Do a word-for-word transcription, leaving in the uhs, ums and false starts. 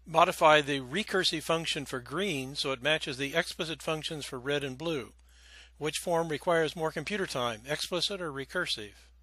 Modify the recursive function for green so it matches the explicit functions for red and blue. Which form requires more computer time, explicit or recursive?